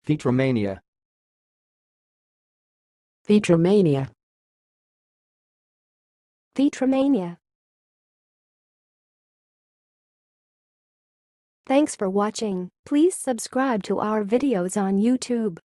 theatromania, theatromania, theatromania. Thanks for watching. Please subscribe to our videos on YouTube.